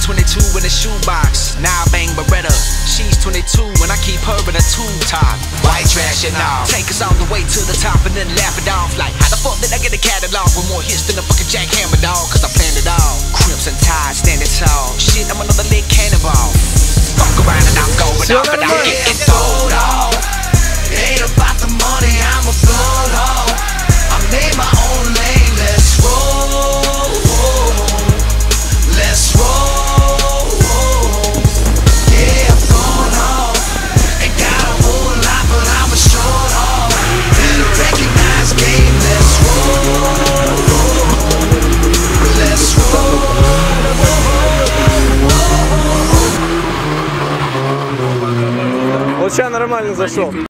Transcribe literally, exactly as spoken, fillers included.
twenty-two in a shoebox. Now I bang Beretta. She's twenty-two and I keep her in a tube top. White trash and all. Take us all the way to the top and then laugh it off like, how the fuck did I get a catalog with more hits than a fucking jackhammer dog? Cause I planned it all. Crimson tide, standing tall. Shit, I'm another lit cannonball. Fuck around and I'm going off and I'm getting thrown off. It ain't about the money, I'm a blood hog. I made my own lane, let's roll. Let's roll. Yeah, I'm going off. Ain't got a whole lot, but I'm a short off. Better recognize game, let's roll. Let's roll. Вот сейчас нормально зашел.